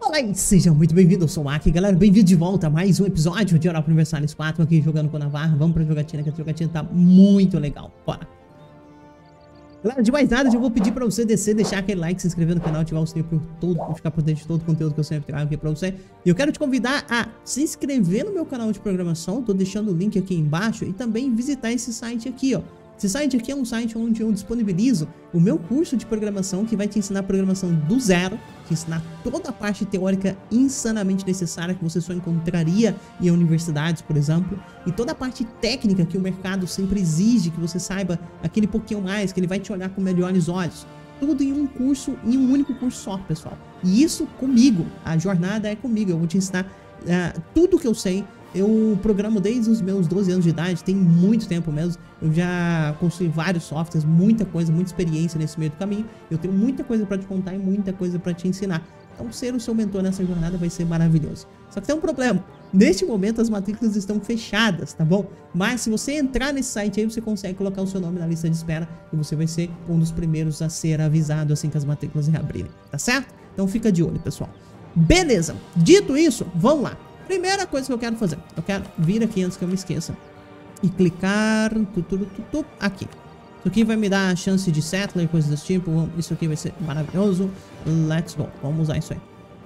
Fala aí, sejam muito bem-vindos, eu sou o Maki, galera, bem-vindo de volta a mais um episódio de Europa Universalis 4 aqui jogando com a Navarra. Vamos pra jogatina, que a jogatina tá muito legal, bora. Galera, de mais nada, eu vou pedir pra você descer, deixar aquele like, se inscrever no canal, ativar o sininho pra ficar por dentro de todo o conteúdo que eu sempre trago aqui pra você. E eu quero te convidar a se inscrever no meu canal de programação, tô deixando o link aqui embaixo, e também visitar esse site aqui, ó. Esse site aqui é um site onde eu disponibilizo o meu curso de programação, que vai te ensinar programação do zero, te ensinar toda a parte teórica insanamente necessária que você só encontraria em universidades, por exemplo, e toda a parte técnica que o mercado sempre exige que você saiba aquele pouquinho mais, que ele vai te olhar com melhores olhos. Tudo em um curso, em um único curso só, pessoal. E isso comigo, a jornada é comigo, eu vou te ensinar tudo que eu sei. Eu programo desde os meus 12 anos de idade, tem muito tempo mesmo. Eu já construí vários softwares, muita coisa, muita experiência nesse meio do caminho. Eu tenho muita coisa pra te contar e muita coisa pra te ensinar. Então ser o seu mentor nessa jornada vai ser maravilhoso. Só que tem um problema. Neste momento as matrículas estão fechadas, tá bom? Mas se você entrar nesse site aí, você consegue colocar o seu nome na lista de espera e você vai ser um dos primeiros a ser avisado assim que as matrículas reabrirem, tá certo? Então fica de olho, pessoal. Beleza, dito isso, vamos lá. Primeira coisa que eu quero fazer, eu quero vir aqui antes que eu me esqueça e clicar aqui. Isso aqui vai me dar a chance de settler e coisas desse tipo. Isso aqui vai ser maravilhoso. Let's go, vamos usar isso aí.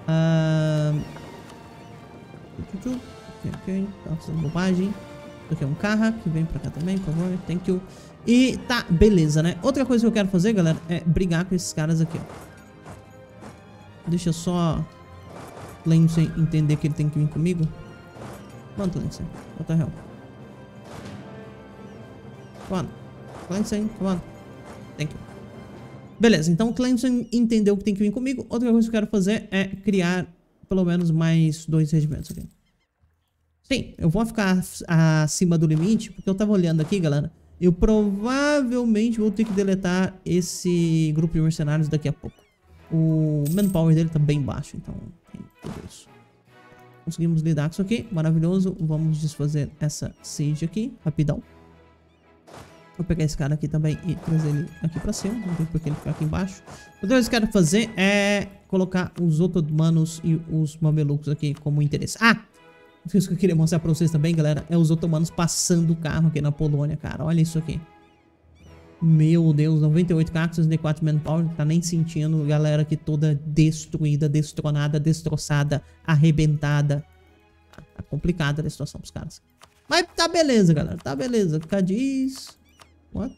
Ok, tá fazendo bobagem. Isso aqui é um carro que vem pra cá também, por favor, thank you. E tá, beleza, né? Outra coisa que eu quero fazer, galera, é brigar com esses caras aqui, ó. Deixa eu só Clemson entender que ele tem que vir comigo. Quanto, Clemson? What the hell? Come on. Clemson, come on. Thank you. Beleza, então o Clemson entendeu que tem que vir comigo. Outra coisa que eu quero fazer é criar pelo menos mais 2 regimentos aqui. Sim, eu vou ficar acima do limite, porque eu tava olhando aqui, galera. Eu provavelmente vou ter que deletar esse grupo de mercenários daqui a pouco. O manpower dele tá bem baixo, então tem tudo isso. Conseguimos lidar com isso aqui, maravilhoso. Vamos desfazer essa siege aqui, rapidão. Vou pegar esse cara aqui também e trazer ele aqui pra cima, não tem por que ele ficar aqui embaixo. Outra coisa que eu quero fazer é colocar os otomanos e os mamelucos aqui como interesse. Isso que eu queria mostrar pra vocês também, galera, é os otomanos passando o carro aqui na Polônia, cara. Olha isso aqui. Meu Deus, 98 cactos, 64 manpower, tá nem sentindo, galera aqui toda destruída, destronada, destroçada, arrebentada. Tá complicada a situação pros caras. Mas tá beleza, galera, tá beleza. Cadiz. What?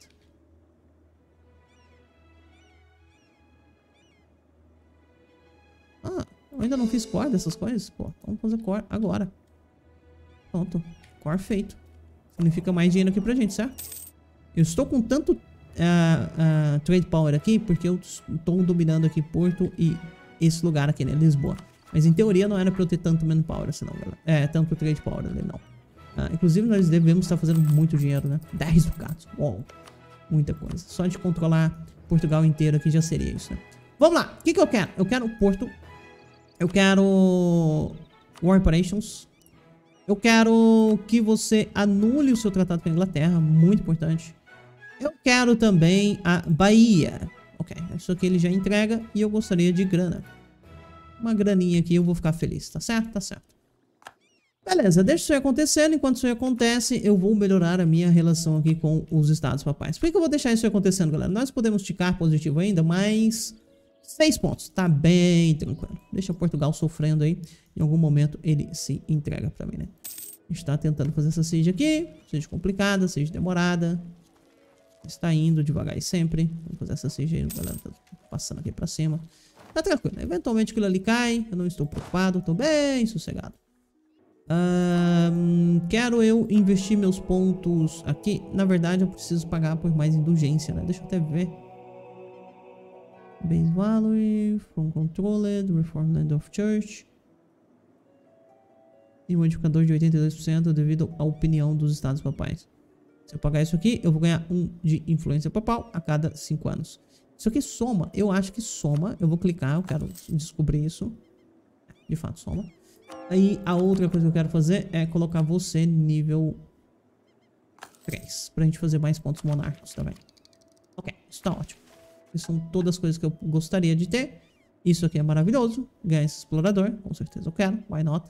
Eu ainda não fiz core dessas coisas, pô. Vamos fazer core agora. Pronto, core feito. Significa mais dinheiro aqui pra gente, certo? Eu estou com tanto trade power aqui porque eu estou dominando aqui Porto e esse lugar aqui, né, Lisboa. Mas em teoria não era pra eu ter tanto manpower assim não, galera. Tanto trade power ali não. Inclusive nós devemos estar fazendo muito dinheiro, né? 10 ducados. Uou, muita coisa. Só de controlar Portugal inteiro aqui já seria isso, né? Vamos lá, o que eu quero? Eu quero Porto. Eu quero War Operations. Eu quero que você anule o seu tratado com a Inglaterra, muito importante. Eu quero também a Bahia. Ok, isso aqui ele já entrega e eu gostaria de grana. Uma graninha aqui eu vou ficar feliz, tá certo? Tá certo. Beleza, deixa isso aí acontecendo. Enquanto isso aí acontece, eu vou melhorar a minha relação aqui com os Estados Papais. Por que eu vou deixar isso aí acontecendo, galera? Nós podemos ticar positivo ainda, mas 6 pontos, tá bem tranquilo. Deixa Portugal sofrendo aí. Em algum momento ele se entrega pra mim, né? A gente tá tentando fazer essa siege aqui. Siege complicada, siege demorada. Está indo devagar e sempre. Vamos fazer essa siege aí, galera. Tá passando aqui pra cima. Tá tranquilo. Eventualmente aquilo ali cai. Eu não estou preocupado. Tô bem sossegado. Quero eu investir meus pontos aqui. Na verdade, eu preciso pagar por mais indulgência, né? Deixa eu até ver. Base value. From controlled. Reform land of church. E modificador de 82% devido à opinião dos Estados Papais. Se eu pagar isso aqui, eu vou ganhar 1 de influência papal a cada 5 anos. Isso aqui soma. Eu acho que soma. Eu vou clicar. Eu quero descobrir isso. De fato, soma. Aí, a outra coisa que eu quero fazer é colocar você nível 3. Pra gente fazer mais pontos monárquicos também. Ok, isso tá ótimo. Essas são todas as coisas que eu gostaria de ter. Isso aqui é maravilhoso. Ganhar esse explorador. Com certeza eu quero. Why not?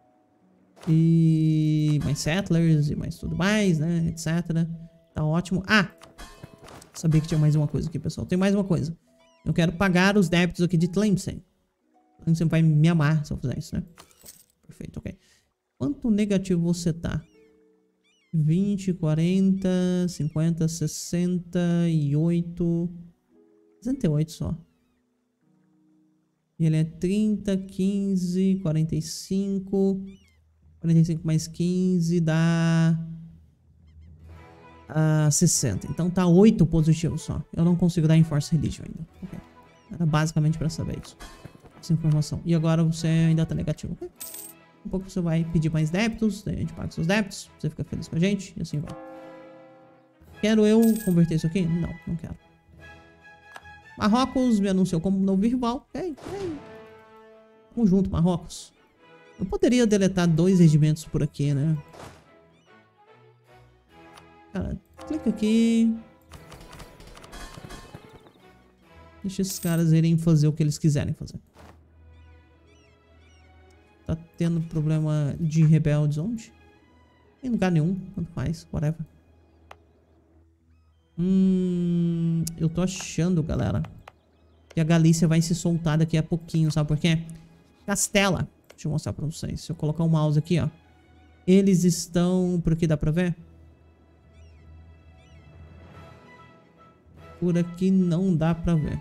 E mais settlers e mais tudo mais, né? Etc. Tá ótimo. Ah! Sabia que tinha mais uma coisa aqui, pessoal. Tem mais uma coisa. Eu quero pagar os débitos aqui de Tlemcen. Tlemcen vai me amar se eu fizer isso, né? Perfeito, ok. Quanto negativo você tá? 20, 40, 50, 68... 68 só. E ele é 30, 15, 45... 45 mais 15 dá... 60. Então tá 8 positivos só. Eu não consigo dar Enforce Religion ainda. Okay. Era basicamente pra saber isso. Essa informação. E agora você ainda tá negativo. Okay. Um pouco você vai pedir mais débitos. Daí a gente paga seus débitos. Você fica feliz com a gente. E assim vai. Quero eu converter isso aqui? Não, não quero. Marrocos me anunciou como novo rival. Ok. Vamos junto, Marrocos. Eu poderia deletar 2 regimentos por aqui, né? Cara, clica aqui. Deixa esses caras irem fazer o que eles quiserem fazer. Tá tendo problema de rebeldes onde? Em lugar nenhum, tanto faz, whatever. Eu tô achando, galera, que a Galícia vai se soltar daqui a pouquinho, sabe por quê? Castela. Deixa eu mostrar pra vocês. Se eu colocar o mouse aqui, ó. Eles estão... Por aqui dá pra ver? Por aqui não dá pra ver.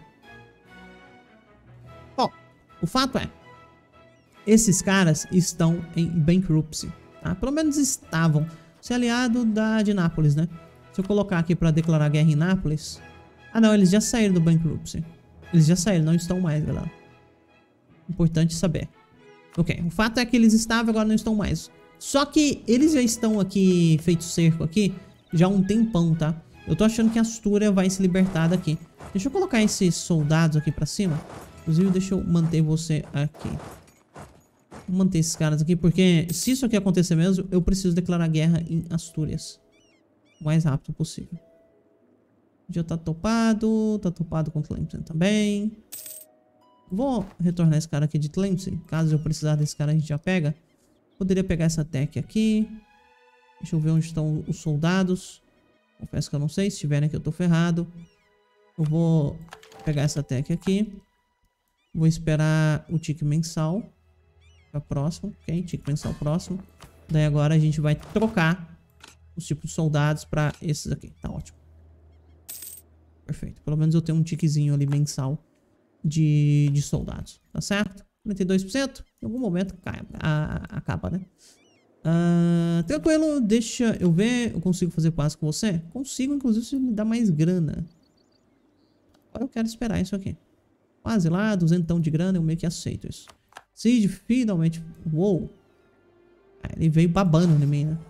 Bom, o fato é... Esses caras estão em bankruptcy, tá? Pelo menos estavam. Você é aliado de Nápoles, né? Se eu colocar aqui pra declarar guerra em Nápoles... Ah, não, eles já saíram do bankruptcy. Eles já saíram, não estão mais, galera. Importante saber. Ok, o fato é que eles estavam, agora não estão mais. Só que eles já estão aqui, feito cerco aqui, já há um tempão, tá? Eu tô achando que a Astúria vai se libertar daqui. Deixa eu colocar esses soldados aqui pra cima. Inclusive, deixa eu manter você aqui. Vou manter esses caras aqui, porque se isso aqui acontecer mesmo, eu preciso declarar guerra em Astúrias. O mais rápido possível. Já tá topado com Tlemcen também. Vou retornar esse cara aqui de Tlemcen. Caso eu precisar desse cara, a gente já pega. Poderia pegar essa tech aqui. Deixa eu ver onde estão os soldados. Confesso que eu não sei. Se estiverem aqui, eu tô ferrado. Eu vou pegar essa tech aqui. Vou esperar o tique mensal. Pra próximo. Ok, tique mensal próximo. Daí agora a gente vai trocar os tipos de soldados pra esses aqui. Tá ótimo. Perfeito. Pelo menos eu tenho um tiquezinho ali mensal de soldados. Tá certo? 42%. Em algum momento acaba, né? Tranquilo. Deixa eu ver. Eu consigo fazer paz com você? Consigo, inclusive, se me dá mais grana. Agora eu quero esperar isso aqui. Quase lá, 200 de grana. Eu meio que aceito isso. Siege finalmente. Uou. Ele veio babando em mim, né?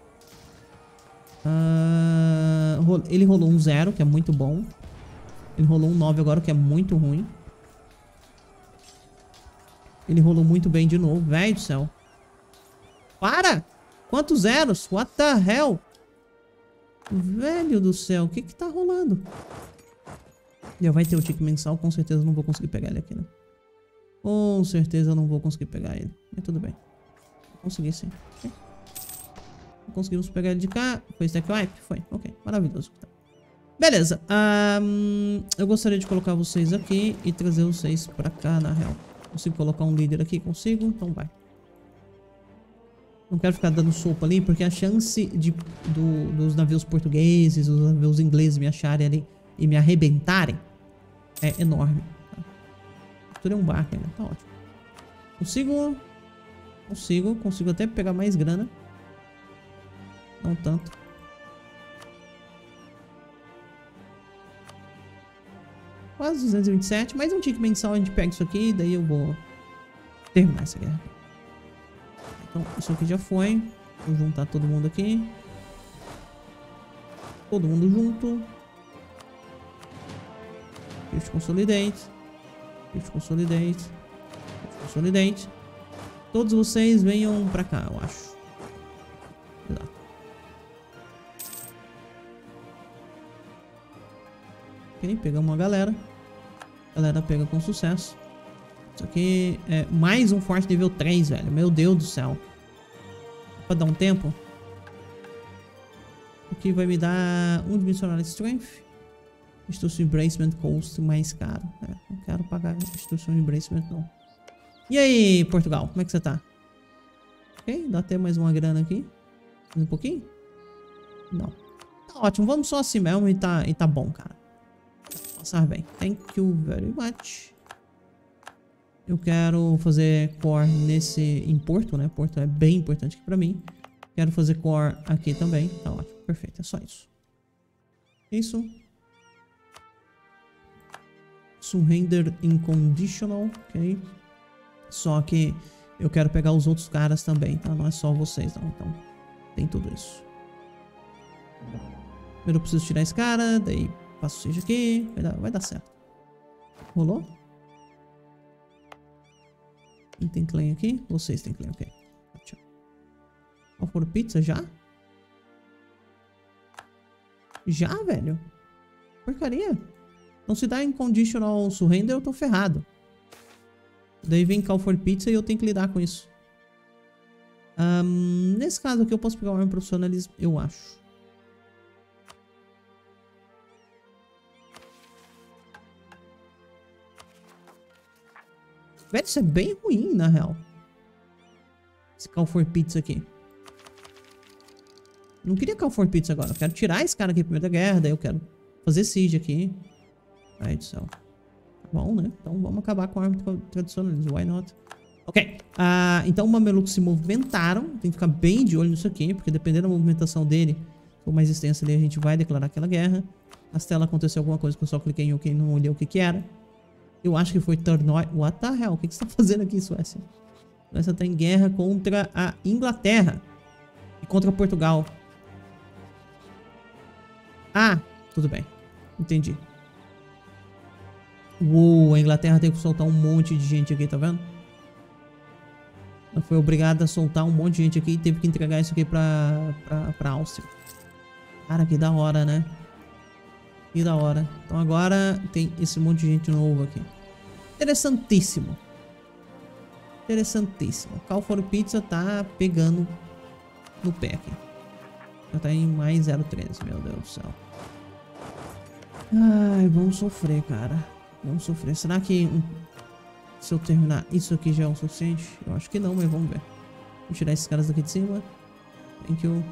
Ele rolou um 0, que é muito bom. Ele rolou um 9 agora, que é muito ruim. Ele rolou muito bem de novo. Velho do céu. Para! Quantos zeros? What the hell? Velho do céu. O que que tá rolando? Já vai ter o tique mensal. Com certeza eu não vou conseguir pegar ele aqui, né? Com certeza eu não vou conseguir pegar ele. Mas tudo bem. Consegui sim. Okay. Conseguimos pegar ele de cá. Foi stack wipe? Foi. Ok. Maravilhoso. Beleza. Eu gostaria de colocar vocês aqui e trazer vocês pra cá, na real. Consigo colocar um líder aqui? Consigo? Então vai. Não quero ficar dando sopa ali, porque a chance dos navios portugueses, os navios ingleses me acharem ali e me arrebentarem é enorme. Capturei um barco ainda. Tá ótimo. Consigo até pegar mais grana. Não tanto. Quase 227. Mais um tique mensal a gente pega isso aqui. Daí eu vou terminar essa guerra. Então isso aqui já foi. Vou juntar todo mundo aqui. Todo mundo junto. Shift Consolidate. Shift Consolidate. Shift Consolidate. Todos vocês venham pra cá, eu acho. Exato. Ok, pegamos uma galera. A galera pega com sucesso. Isso aqui é mais um forte nível 3, velho. Meu Deus do céu. Pra dar um tempo. Aqui vai me dar 1 dimensional strength. Institution Embracement custo mais caro. Não quero pagar Institution Embracement não. E aí, Portugal, como é que você tá? Ok, dá até mais uma grana aqui. Mais um pouquinho? Não. Tá ótimo, vamos só assim mesmo e tá bom, cara. Passar bem. Thank you very much. Eu quero fazer core em Porto, né? Porto é bem importante aqui pra mim. Quero fazer core aqui também. Tá ótimo, perfeito, é só isso. Isso. Surrender Inconditional, ok? Só que eu quero pegar os outros caras também, tá? Não é só vocês, não. Então, tem tudo isso. Primeiro eu preciso tirar esse cara, daí passo o siege aqui. Vai dar certo. Rolou? Quem tem claim aqui? Vocês têm claim, ok. Tchau. Qual for pizza já? Já, velho? Porcaria. Então se dá inconditional surrender, eu tô ferrado. Daí vem call for pizza e eu tenho que lidar com isso. Nesse caso aqui eu posso pegar o arma profissionalismo, eu acho. Velho, isso é bem ruim, na real. Esse call for pizza aqui. Não queria call for pizza agora. Eu quero tirar esse cara aqui primeiro da guerra. Daí eu quero fazer siege aqui. Ai do céu. Bom, né? Então vamos acabar com a arma tradicionalismo. Why not? Ok. Então os mamelucos se movimentaram. Tem que ficar bem de olho nisso aqui. Porque dependendo da movimentação dele, ou mais extensa ali, a gente vai declarar aquela guerra. Nas telas aconteceu alguma coisa que eu só cliquei em OK e não olhei o que era. Eu acho que foi Turnoy. What the hell? O que você tá fazendo aqui, Suécia? A Suécia tá em guerra contra a Inglaterra. E contra Portugal. Ah, tudo bem. Entendi. Uou, a Inglaterra teve que soltar um monte de gente aqui, tá vendo? Ela foi obrigada a soltar um monte de gente aqui e teve que entregar isso aqui pra Áustria. Cara, que da hora, né? Que da hora. Então agora tem esse monte de gente novo aqui. Interessantíssimo. Interessantíssimo. Call for Pizza tá pegando no pé aqui. Já tá em mais 0,13, meu Deus do céu. Ai, vamos sofrer, cara. Vamos sofrer. Será que se eu terminar isso aqui já é o suficiente? Eu acho que não, mas vamos ver. Vou tirar esses caras daqui de cima. Thank you.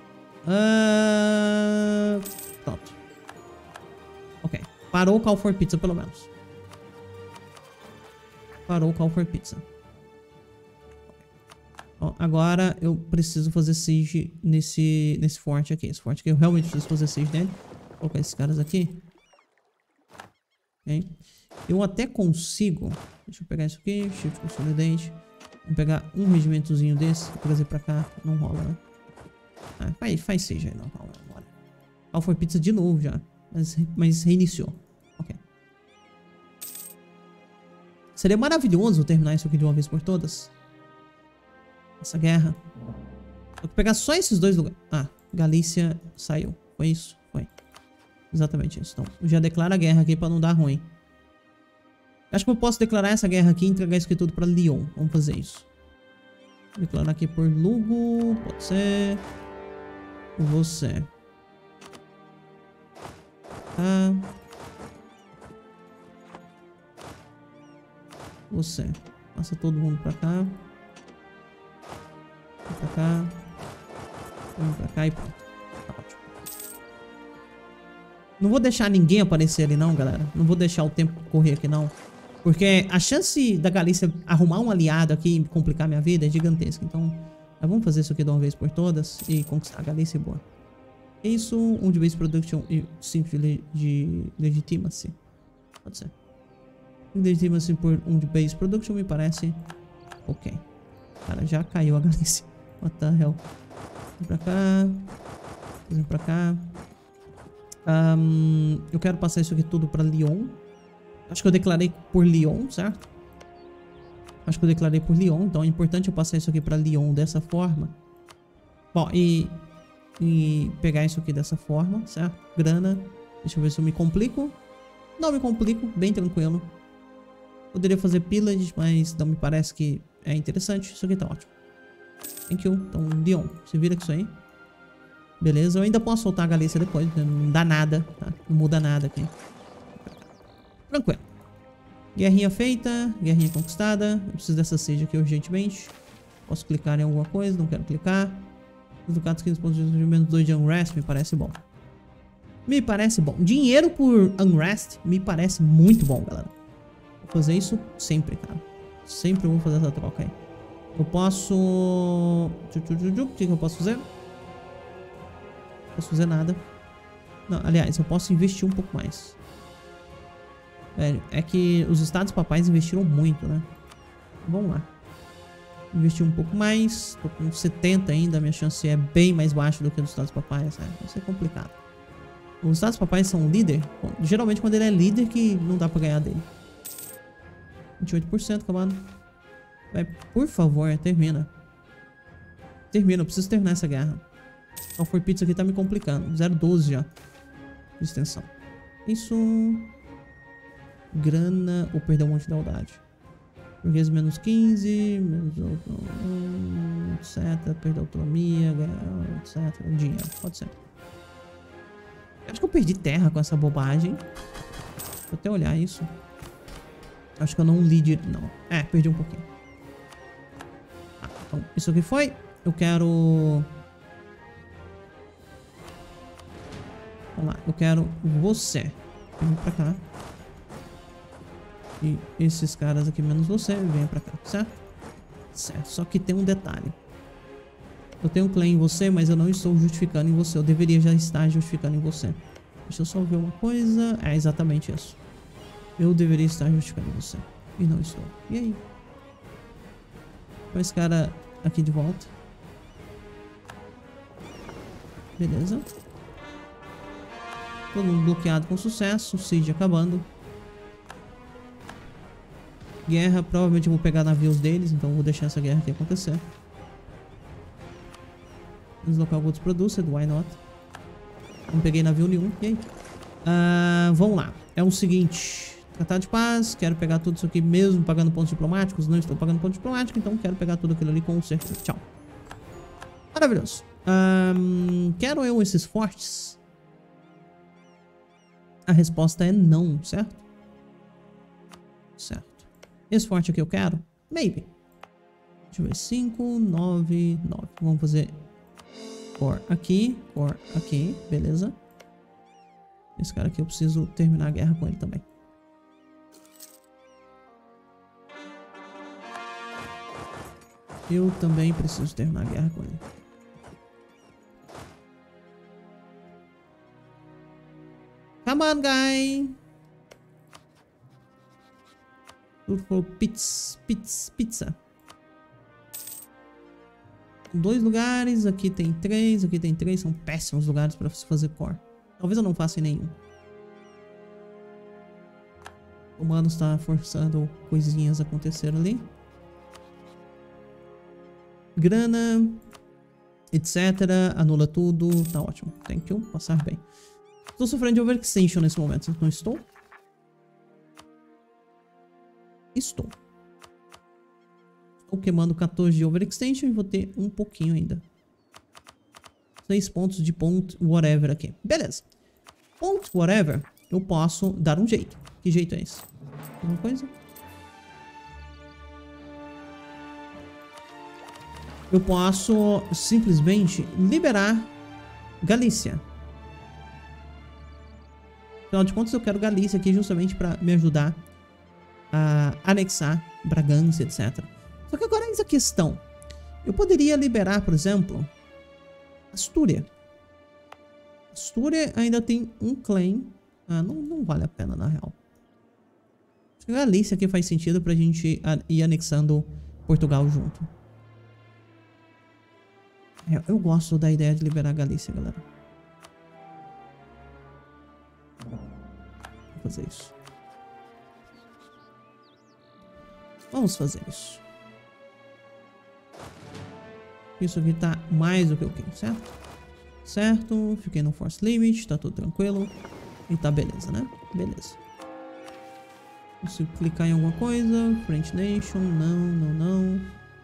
Pronto. Ok. Parou o Call for Pizza, pelo menos. Parou o Call for Pizza. Ó, agora eu preciso fazer siege nesse forte aqui. Esse forte aqui eu realmente preciso fazer siege nele. Vou colocar esses caras aqui. Ok. Eu até consigo. Deixa eu pegar isso aqui. Shift Consolidate. Vamos pegar um regimentozinho desse. Vou trazer pra cá. Não rola, né? Faz siege aí. Não rola. Bora. Call for Pizza de novo já. Mas reiniciou. Ok. Seria maravilhoso terminar isso aqui de uma vez por todas. Essa guerra. Vou pegar só esses dois lugares. Ah, Galícia saiu. Foi isso? Foi. Exatamente isso. Então, eu já declaro a guerra aqui pra não dar ruim. Acho que eu posso declarar essa guerra aqui e entregar isso aqui tudo pra Lyon. Vamos fazer isso. Vou declarar aqui por Lugo. Pode ser. Você. Tá. Você. Passa todo mundo pra cá. Pra cá. Vamos pra cá e pronto. Tá ótimo. Não vou deixar ninguém aparecer ali não, galera. Não vou deixar o tempo correr aqui não. Porque a chance da Galícia arrumar um aliado aqui e complicar minha vida é gigantesca. Então, vamos fazer isso aqui de uma vez por todas e conquistar a Galícia e boa. Isso, um de base production e 5 de legitimacy. Pode ser. Legitimacy por um de base production me parece ok. Cara, já caiu a Galícia. What the hell? Vem pra cá. Vem pra cá. Eu quero passar isso aqui tudo pra Lyon. Acho que eu declarei por Lyon, certo? Acho que eu declarei por Lyon. Então é importante eu passar isso aqui pra Lyon dessa forma. Bom, e pegar isso aqui dessa forma, certo? Grana. Deixa eu ver se eu me complico. Não me complico, bem tranquilo. Poderia fazer pillage, mas não me parece que é interessante. Isso aqui tá ótimo. Thank you. Então, Leon, se vira com isso aí. Beleza, eu ainda posso soltar a Galícia depois. Não dá nada, tá? Não muda nada aqui. Tranquilo. Guerrinha feita, guerrinha conquistada. Eu preciso dessa siege aqui urgentemente. Posso clicar em alguma coisa, não quero clicar. Os ducados 15 pontos de menos 2 de Unrest, me parece bom. Me parece bom. Dinheiro por Unrest me parece muito bom, galera. Vou fazer isso sempre, cara. Sempre vou fazer essa troca aí. Eu posso... O que eu posso fazer? Não posso fazer nada. Não, aliás, eu posso investir um pouco mais. Velho, é que os estados papais investiram muito, né? Vamos lá. Investir um pouco mais. Tô com 70 ainda. Minha chance é bem mais baixa do que nos estados papais. Vai ser complicado. Os estados papais são líder. Bom, geralmente quando ele é líder que não dá pra ganhar dele. 28%, acabado. Vai, por favor, termina. Termina, eu preciso terminar essa guerra. O For Pizza aqui tá me complicando. 0,12 já. De extensão. Isso... Grana ou perder um monte de lealdade. Burguês menos 15, menos etc. Perder autonomia, ganhar, etc. Dinheiro, pode ser. Acho que eu perdi terra com essa bobagem. Vou até olhar isso. Acho que eu não li direito, não. É, perdi um pouquinho. Ah, então, isso aqui foi. Eu quero... Vamos lá, eu quero você. Vem pra cá. E esses caras aqui menos você, vem pra cá, certo? Certo, só que tem um detalhe. Eu tenho um claim em você, mas eu não estou justificando em você. Eu deveria já estar justificando em você. Deixa eu só ver uma coisa. É exatamente isso. Eu deveria estar justificando em você. E não estou. E aí? Põe esse cara aqui de volta. Beleza. Todo mundo bloqueado com sucesso. Siege acabando. Guerra, provavelmente eu vou pegar navios deles, então eu vou deixar essa guerra aqui acontecer. Deslocar outros produtos, why not? Não peguei navio nenhum, e aí? Vamos lá, é o seguinte. Tratado de paz, quero pegar tudo isso aqui mesmo pagando pontos diplomáticos. Não estou pagando pontos diplomáticos, então quero pegar tudo aquilo ali com certeza. Tchau. Maravilhoso. Quero eu esses fortes? A resposta é não, certo? Certo. Esse forte aqui eu quero? Maybe. Deixa eu ver. 5, 9, 9. Vamos fazer core aqui. Core aqui. Beleza. Esse cara aqui eu preciso terminar a guerra com ele também. Eu também preciso terminar a guerra com ele. Come on, guy. For pizza. 2 lugares, aqui tem 3, aqui tem 3. São péssimos lugares para se fazer core. Talvez eu não faça em nenhum. O humano está forçando coisinhas a acontecer ali. Grana, etc. Anula tudo. Tá ótimo. Thank you. Passar bem. Estou sofrendo de overextension nesse momento. Não estou? Estou queimando 14 de overextension e vou ter um pouquinho ainda. 6 pontos de ponto whatever aqui. Beleza. Ponto whatever, eu posso dar um jeito. Que jeito é esse? Alguma coisa? Eu posso simplesmente liberar Galícia. Afinal de contas, eu quero Galícia aqui justamente para me ajudar a anexar Bragança, etc. Só que agora essa questão. Eu poderia liberar, por exemplo, Astúria. Astúria ainda tem um claim. Não vale a pena, na real. Acho que a Galícia aqui faz sentido pra gente ir anexando Portugal junto. Eu gosto da ideia de liberar a Galícia, galera. Vou fazer isso. Vamos fazer isso. Isso aqui tá mais do que ok, certo? Certo, fiquei no force limit, tá tudo tranquilo. E tá beleza, né? Beleza. Consigo clicar em alguma coisa. French Nation. Não.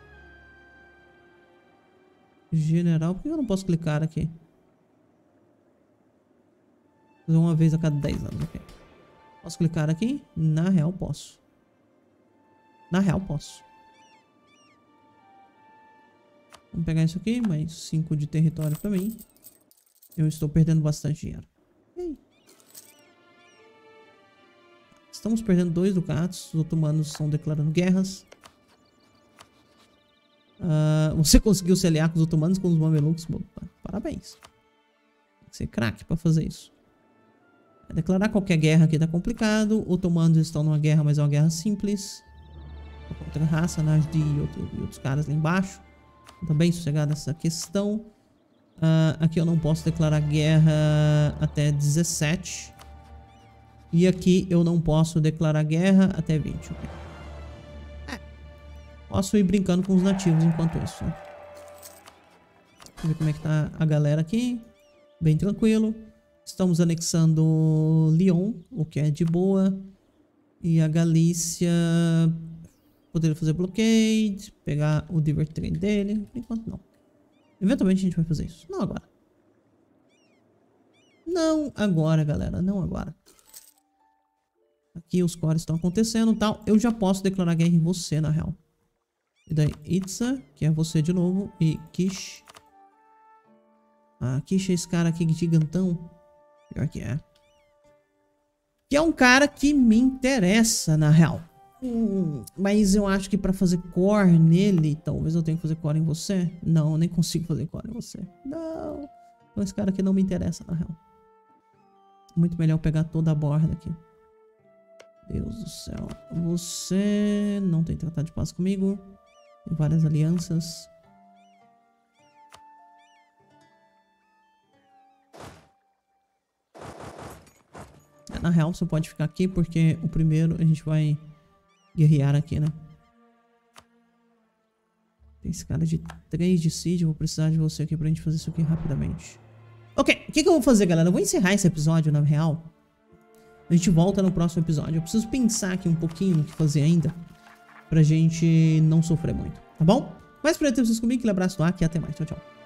General. Por que eu não posso clicar aqui? Fazer uma vez a cada 10 anos. Ok. Posso clicar aqui? Na real, posso. Vamos pegar isso aqui. Mais 5 de território pra mim. Eu estou perdendo bastante dinheiro. Estamos perdendo 2 ducatos. Os otomanos estão declarando guerras. Você conseguiu se aliar com os otomanos, com os mamelucos. Parabéns. Tem que ser craque para fazer isso. Declarar qualquer guerra aqui tá complicado. Otomanos estão numa guerra, mas é uma guerra simples. Contra a raça, Najdi e outros caras lá embaixo. Também sossegado essa questão. Aqui eu não posso declarar guerra até 17. E aqui eu não posso declarar guerra até 20. Okay. Posso ir brincando com os nativos enquanto isso. Né? Vamos ver como é que tá a galera aqui. Bem tranquilo. Estamos anexando Lyon, o que é de boa. E a Galícia... Poderia fazer blockade. Pegar o Diver Train dele. Por enquanto não. Eventualmente a gente vai fazer isso. Não agora. Não agora, galera. Não agora. Aqui os cores estão acontecendo e tal. Eu já posso declarar guerra em você, na real. E daí, Itza, que é você de novo. E Kish. Kish é esse cara aqui gigantão. Pior que é. Que é um cara que me interessa, na real. Mas eu acho que pra fazer core nele, talvez eu tenha que fazer core em você. Não, eu nem consigo fazer core em você. Não. Então esse cara aqui não me interessa, na real. Muito melhor pegar toda a borda aqui. Deus do céu. Você não tem tratado de paz comigo. Tem várias alianças. Na real, você pode ficar aqui porque o primeiro a gente vai guerrear aqui, né? Tem esse cara de 3 de siege. Eu vou precisar de você aqui pra gente fazer isso aqui rapidamente. Ok, o que eu vou fazer, galera? Eu vou encerrar esse episódio, na real. A gente volta no próximo episódio. Eu preciso pensar aqui um pouquinho no que fazer ainda. Pra gente não sofrer muito, tá bom? Mas pra ter vocês comigo, aquele abraço do Aki e até mais. Tchau, tchau.